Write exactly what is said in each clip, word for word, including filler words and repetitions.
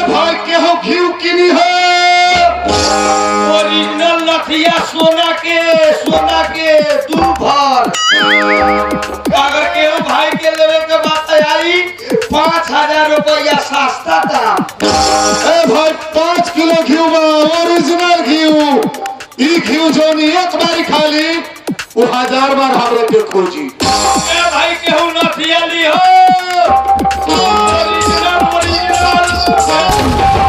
भाई के हो घी किनी हो ओरिजिनल लठिया सोना के सोना के दू भर अगर केहू भाई के लेवे के बात आई पाँच हजार रुपया सस्ता दाम। ए भाई पाँच किलो घी ओरिजिनल घी ई घी जो एक बार खाली वो हजार बार हमरे के खोजी। ए भाई केहू लठिया ली हो ओरिजिनल ओरिजिनल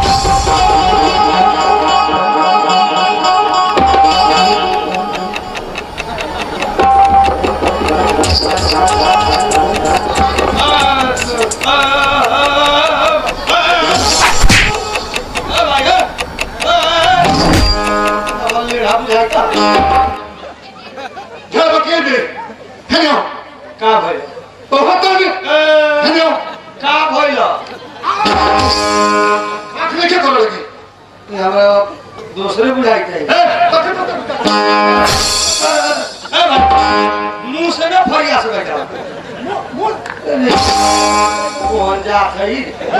क्या वकील भी है ना का भाई बहुत है ना का भाई ला आँख में क्या कर लगी हमरा दूसरे बुझाई थे मुंह से ना फरिया से बैठा कौन जात है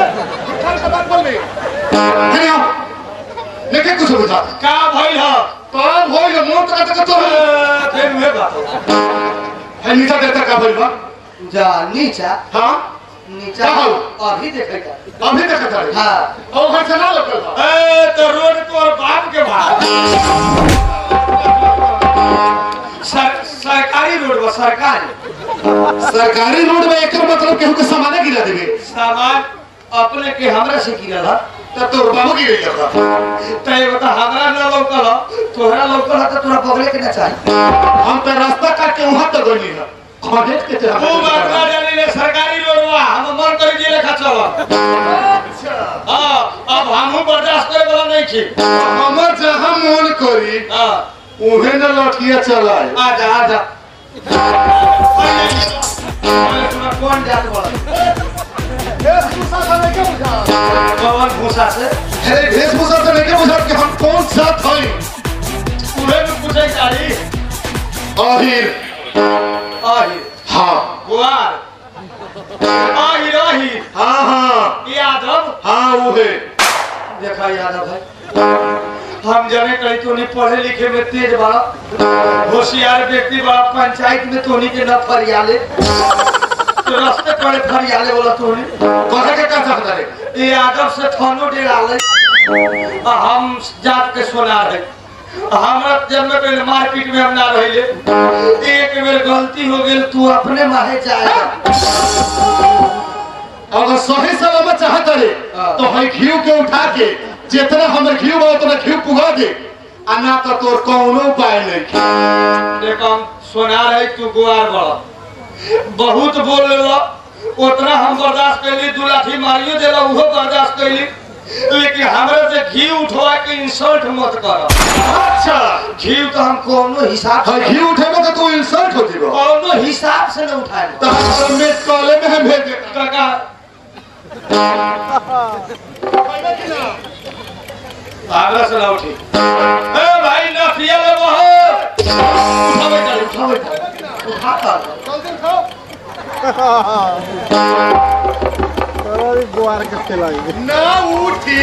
है ना लेकिन कुछ बुझा का भाई ला काम हो ये मोट का तक तो फिर हुए बात है नीचा देता का बोलबा जा नीचा हां नीचा अभी देखेगा अभी देखता है हां और घर से ना लगल ए तो रोड तोर बाप के बाहर सर सरकारी रोड बा सरकारी सरकारी रोड में एक मतलब केहू के सामान गिरा देबे सामान अपने के हमरा से गिरल है तब तो बाबू की गई था तय बता हमरा ना लोकल तोहरा लोकल है तो तोरा बगले के ना चाहिए हम तो रास्ता काट के वहां तक गई ना खडेट के तेरा वो बात ना जानी ले सरकारी रोड बा हम मन कर जे लेखा चल अच्छा हां अब हमहु बर्दाश्त करे वाला नहीं छी हमर जहां मन करी हां उहे न लठिया चलाए आजा आजा कौन जात बोला वेशभूषा से नहीं के बुझा कौन भूसा से अरे वेशभूषा से नहीं के बुझा कि हम कौन साथ हई पूरे में पूछे चाही आहिर आहिर हां गुआर आहिर आहिर हां हां यादव हां उहे देखा यादव भाई हम जाने कहीं तो नहीं पढ़े लिखे में तेज बड़ा होशियार व्यक्ति बड़ा पंचायत में तो नहीं के न फरियाले तो रास्ते पड़े फरियाले बोला तो नहीं कहे के का सकता रे ये यादव से थानो डेरा ले हम जात के सोना रहे हमरा जब में पहले मार्केट में हम ना रहिले एक बेर गलती हो गेल तू अपने माहे जाएगा अगर सही सलामत चाहत रे तो हई घीव के उठा के जितना हमर घीव बा उतना घीव पुगा दे आ ना तो तोर कोनो उपाय नहीं देखो हम सोना रहे तू गुआर बड़ा बहुत बोल लेला उतना हम बर्दाश्त कैली दू लाठी मारियो देला उहो बर्दाश्त कैली लेकिन हमरा से घी उठवा के इंसल्ट मत कर अच्छा घी तो हम कोनो हिसाब हई घीव उठेबो तो तू इंसल्ट होती बा कोनो हिसाब से न उठाए तो हम में कॉलेज में हम भेज दे काका आगरा से ना उठी ए भाई नफिया ले बहुत उठावे चल उठावे उठा कर जल्दी खाओ अरे गुआर के खिलाई ना उठी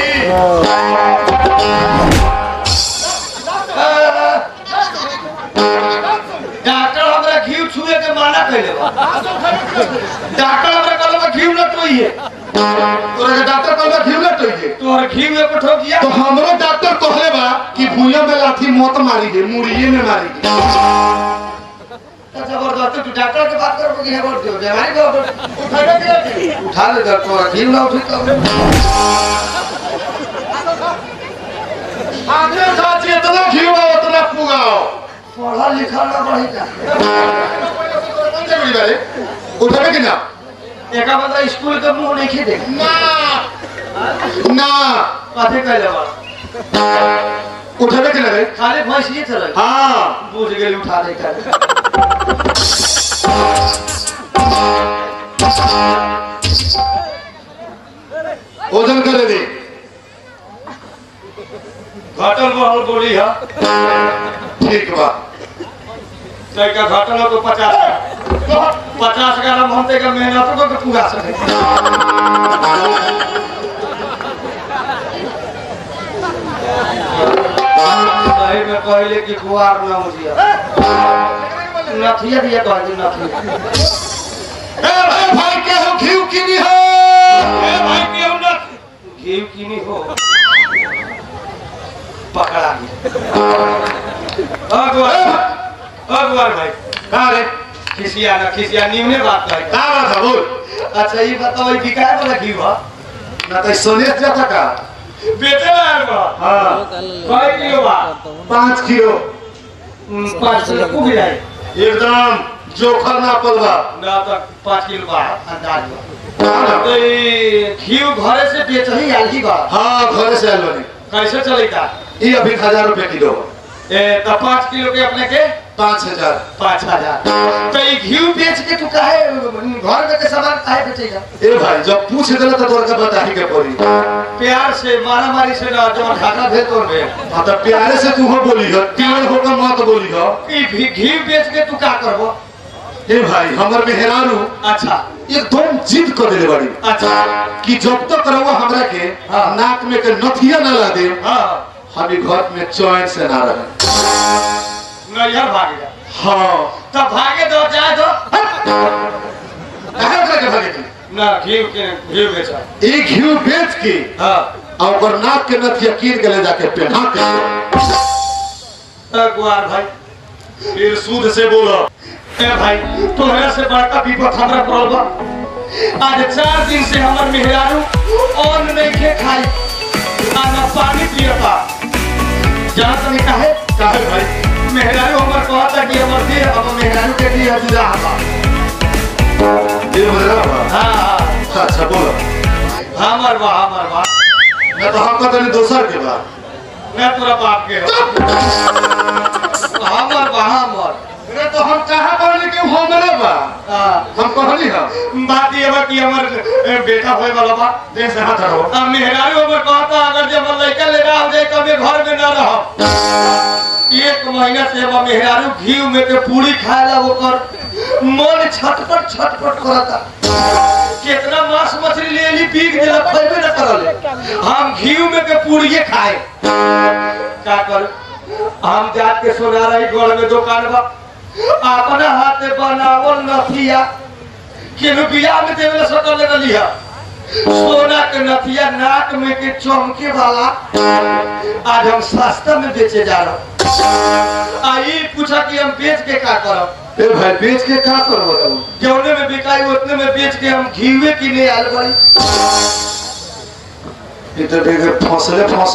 डॉक्टर हमरा घी छुए के माना कइले बा डॉक्टर हमरा कहलबा घी न टोइए तोरा के डॉक्टर कहबा घीव ना टोई दे तोहर घी में को ठोक दिया तो हमरो डॉक्टर कहले बा कि भुइया में लाठी मत मारी दे मुड़िए में मारी दे तो जबरदस्त तू डॉक्टर के बात कर कि है बोल दो बीमारी को उठावे के उठा ले डॉक्टर घी ना उठी तो आगे जा जितना घीव बा उतना पुगाओ पढ़ा लिखा ना बढ़ी जा उठावे के ना एका बंदा स्कूल के मुंह नहीं खे देख ना ना काथे कहले बा उठावे के ना रे खाली भैंस ये चले हां बूझ गेल उठा दे कर ओजन करे दे घटल बहल बोली है ठीक बा तय का घटल तो पचास पचास ग्राम हम ते का मेहनत को पूरा सके सही में कहले कि गुआर ना मुझिया नथिया दिया कहले नथिया ए भाई भाई के हो घी किनी हो ए भाई के हो न घी किनी हो पकड़ा अगुआर अगुआर भाई का रे खिसिया ना खिसिया न्यूने बात है का बात है बोल। अच्छा ये बताओ कि काय वाला घी बा ना तो सोने जाता का बेटे लाल बा हां कई किलो बा पाँच किलो पाँच किलो को भी जाए एकदम जोखर ना पलवा ना तो पाँच किलो बा अंदाज बा तो ये घी घरे से बेच ही आल ही बा हाँ घर से आयल बनी कैसे चलेगा ये अभी हजार रुपए किलो ए तो पाँच किलो के अपने के पाँच हजार पाँच हजार तो ये घी बेच के तू काहे घर में के सामान काहे बेचेगा ए भाई जब पूछ दिला तो तोर का बता ही के पड़ी प्यार से मारा मारी से ना जो ढाका भेज तो भेज हाँ तो प्यारे से तू हो बोली हो टीवर होकर मत बोली हो ई भी- घी बेच के तू का करबो ए भाई हमर मेहरारू अच्छा एकदम जिद कर दिले बड़ी अच्छा कि जब तक रहुआ हमरा के हाँ। नाक में के नथिया ना ला दे हाँ हम ई घर में चैन से ना रहे नैहर भाग जा हाँ तो भागे दो जाए दो काहे ओकरा के भागे की ना घी के घी बेचा एक घी बेच के हाँ और ओकर नाक के नथिया कीन के ले जाके पहना के गुआर भाई फिर सूद से बोलो ए भाई तोहरा से बड़का विपद हमरा पड़ल बा आज चार दिन से हमर मेहरारू अन्न नहीं खे खाई आ ना पानी पियता जहाँ तनी काहे काहे भाई मेहरारू हमर कहता कि हमर दे अब मेहरारू के दिया जुदा हवा ये मेरा बा हाँ हाँ अच्छा बोलो हमर बा हमर बा मैं तो हमका तनी दोसर के बा मैं तोरा बाप के हो हमर बा हमर अरे तो हम कहाँ बोले कि हमरे बा हाँ हम कहली हम बात ये बा कि हमर ए, बेटा होए वाला बा दे से हाथ रहो अब मेहरारू हमर कहता अगर जब हमर लड़का ले रहा हो जाए कभी घर में न रहो एक महीना से अब मेहरारू घी में के पूरी खाएला ओकर मन छटपट छटपट करता कितना मांस मछली ले ली पीक देला खइबे न करले हम घी में के पूरीए खाए का कर हम जात के सोना रही गोड़ में दुकान बा अपना हाथ बनावल नथिया केनु बियाह में देवे सकल ले लिया सोना के नथिया नाक में के चमके वाला आज हम सस्ता में बेचे जा रहा आई पूछा कि हम बेच के का करब ए भाई बेच के का करबो तू जौने में बिकाई उतने में बेच के हम घीवे की ले आल भाई ये तो देखे फसले फंस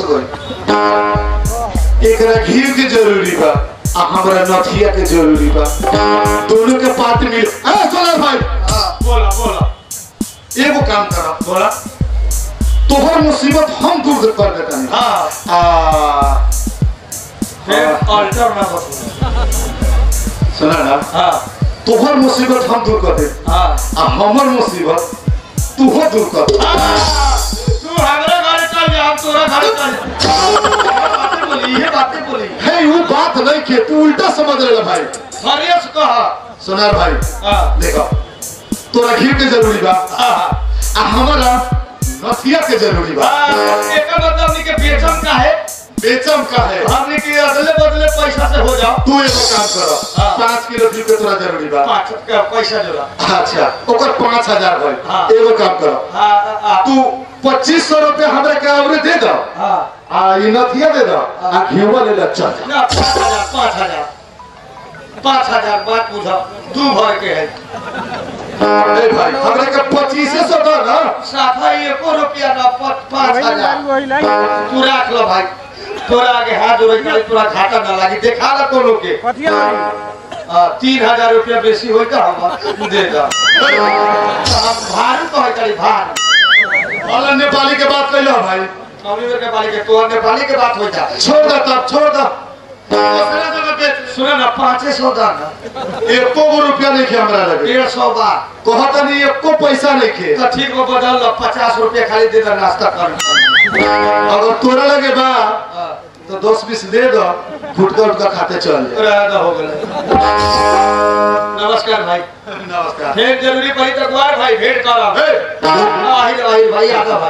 गई एकरा घी के जरूरी बा आ हमरा नथिया के जरूरी बा दोनों के पार्ट मिल ए सोना भाई हां बोला बोला एगो काम करा बोला तोहर मुसीबत हम दूर कर देता है हां आ फिर अल्टर ना बता सुना ना हां तोहर मुसीबत हम दूर कर दे हां आ हमर मुसीबत तू हो दूर कर तू हमरा घर चल जा हम तोरा घर चल बातें बोली ये बातें बोली है वो बात नहीं के तू उल्टा समझ रहा भाई सरियस कहा सोनार भाई हां देखो तोरा घी के जरूरी बा हां आ हमारा नथिया के जरूरी बा एक मतलब नहीं के बेचम का है बेचम का है हमने के अदले बदले पैसा से हो जाओ तू एगो काम करो हाँ। पाँच किलो घी के तोरा जरूरी बा पाँच का पैसा जोड़ा अच्छा ओकर पाँच हजार भाई हाँ। एगो काम करो हाँ हाँ तू पच्चीस सौ रुपया हमरा के आवरे दे दो हाँ आ ये नथिया दे दो आ घीवा ले ले चल ना पाँच हजार पाँच हजार पाँच हजार बात बुझा दू भर के है ए भाई हमरा के पच्चीस सौ दो ना साफा एको रुपया ना प- पाँच हजार वही लाइन तू राख लो भाई तोरा आगे हाथ जोड़े करे तोरा घाटा ना लागी देखा ला कोनो के पथिया आ, तीन हजार रुपया बेसी होई तो हम दे दा हम भारू कहे करी भार वाला नेपाली के बात कैलो भाई मम्मी मेरे नेपाली के तोहर नेपाली के बात होई जा छोड़ दो तब छोड़ दो दूसरा जगह पे सुने ना पाँचे सौ दाना एको गो रुपया नहीं खे हमरा लगे डेढ़ सौ बार कहता नहीं एको पैसा नहीं खे तो ठीक हो बदल लो पचास रुपया खाली दे दे नाश्ता कर अगर तोरा लगे बा तो दस बीस दे दो फुटका उटका खाते चल जाए रहना हो गया नमस्कार भाई नमस्कार फिर जरूरी पड़ी तो गुआर भाई भेंट करा ए, आहिर आहिर भाई आगा भाई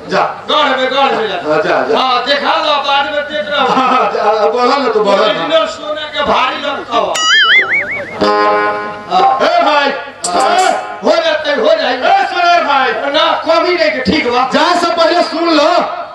जा गढ़ में गढ़ में जा हाँ, जा जा हाँ देखा लो बाद में देख रहा हूँ हाँ, जा, बढ़ा ना तो बढ़ा ना ओरिजिनल सोना के भारी लगता हुआ ए भाई ए, हो जाते हो जाएगा ए सुनार भाई ना कभी नहीं के ठीक बा जा से पहले सुन लो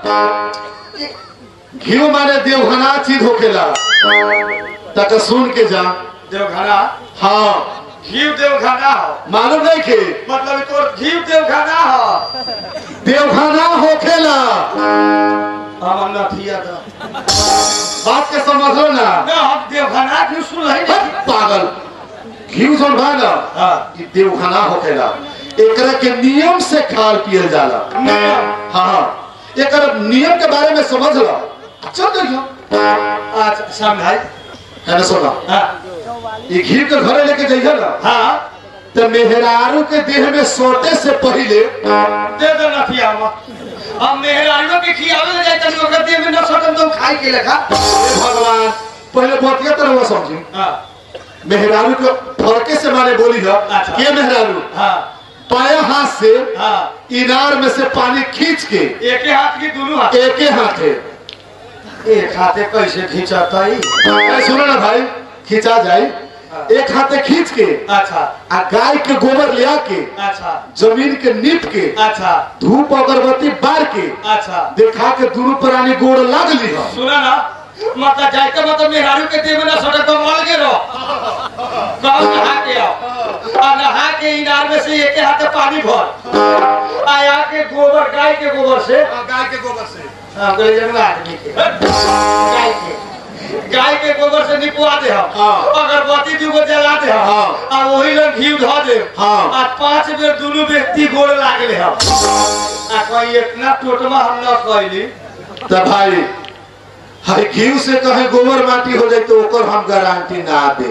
घी माने देवघना चीज होकेला तक सुन के जा देवघना हाँ घी देवघना हो मालूम नहीं के मतलब तो घी देवघना हो देवघना होकेला हम नथिया था बात के समझ लो ना ना हम देवघना क्यों सुन रहे हट, पागल घी जोन बा ना हाँ कि देवघना होकेला एकरा के नियम से खाल पियल जाला नियम हाँ एकर नियम के बारे में समझ लो चल देखियो अच्छा समझाई है ना सुना हाँ ये घी के घरे लेके जाइए ना हाँ तो मेहरारू के देह में सोते से पहले दे दो नथिया हम हम मेहरानियों के खियावे ले जाते हैं ओकर देह में न सटन तो खाई के लेखा हे भगवान पहले बतिया तरह हुआ समझी हाँ मेहरारू के फरके से माने बोली है अच्छा। के मेहरारू हाँ पाया हाथ से हाँ इनार में से पानी खींच के एक ही हाथ की दोनों हाथ एक ही हाथे एक हाथे कैसे खींचाता ही ए, सुनो ना भाई खींचा जाए एक हाथे खींच के अच्छा आ गाय के गोबर ले आके अच्छा जमीन के नीप के अच्छा धूप अगरबत्ती बार के अच्छा देखा के दोनों प्राणी गोड़ लग ली है सुना ना माता जायके मतलब मेहरारू के देह में ना सटक तो मर के रहो गाँव नहा के आओ और नहा के इनार में से एक हाथे पानी भर आया के गोबर गाय के गोबर से गाय के गोबर से हाँ, गले जनवा आदमी के गाय के गाय के गोबर से निपुआ दे हम हाँ। अगरबत्ती दूगो जला दे हम हाँ। आ वही लोग घी धो दे हाँ। आ पांच बेर दोनों व्यक्ति गोड़ लागले हम आ कोई इतना टोटमा हम न कहली तो भाई हाय घी से कहे गोबर माटी हो जाए तो ओकर हम गारंटी ना दे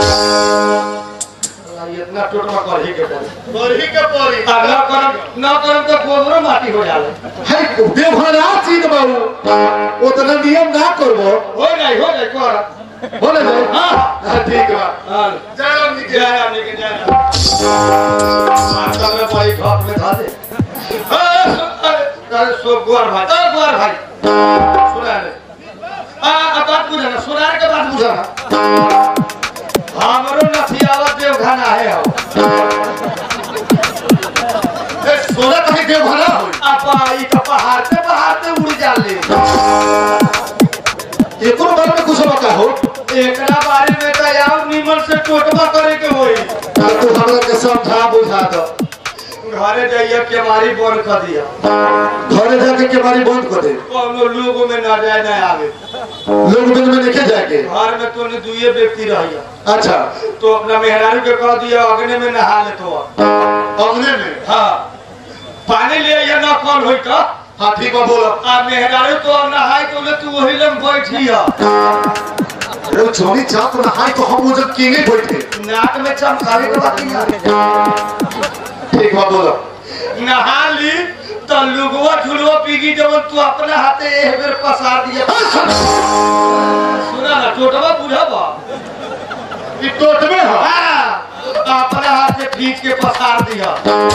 इतना टोटमा करही के पड़ी बरही के पड़ी आ न करम न करम तो गोबरो माटी हो जाले हाय देवघना चीज बाबू उतना नियम ना करबो हो जाए हो जाए कर बोले जाए हाँ हां ठीक बा हाँ जय राम जी जय राम जी के जय राम माता में भाई घाट में धा दे अरे सो गुआर भाई तो गुआर भाई सुना रे आ अब बात बुझा ना सुना के बात बुझा ना हमरो नथियावा देवघना है हो ए सोना कहे देवघना हो आपा ई तो पहाड़ पे पहाड़ पे उड़ जाले एको बारे में कुछ बता हो एकरा बारे में तो यार निमन से टोटवा करे के होई तू हमरा के समझा बुझा दो घरे जाइए के हमारी बंद कर दिया घरे जाके केवाड़ी बंद कर दे कोनो लोगों में ना जाए ना आवे लोग बिल में देखे जाके घर में तो दुए व्यक्ति रहिया अच्छा तो अपना मेहरारू के कह दिया अग्नि में नहा ले तो अंगने में हाँ पानी ले या ना कौन होई तो हाँ ठीक बा बोलो आ मेहरारू तो नहाई तो ले तू वही लंग बैठिया अरे छोड़ी चाप नहाई तो हम उधर कीने बैठे नाक में चमकावे के बात नहीं ठीक बा बोलो नहा ली तो लुगवा झुलवा पीगी जब तू अपने हाथे एक बेर पसार दिया सुना ना टोटवा बुझावा ई टोट में है हाँ अपने हाथ से खींच के पसार दिया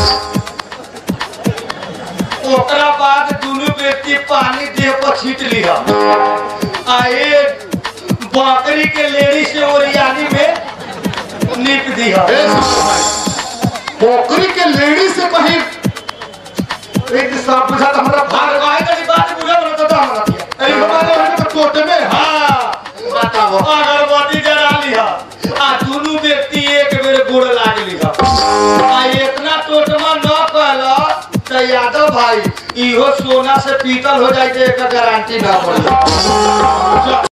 ओकरा बाद दोनों व्यक्ति पानी देह पर छीट लिया आ एक बकरी के लेड़ी से ओरियानी में नीप दिया ए भाई बकरी के लेडी से कहीं एक साहब पूछा था हमारा भाग कहे तो बात बुझा बोला तो हमरा दिया अरे हमारे घर में टोट में है हाँ बताओ अगरबत्ती जला लिया आ दोनों व्यक्ति एक बेर गोड़ लाग लिया आ इतना टोटमा न कहला तो यादव भाई इहो सोना से पीतल हो जाए तो एक गारंटी ना पड़ी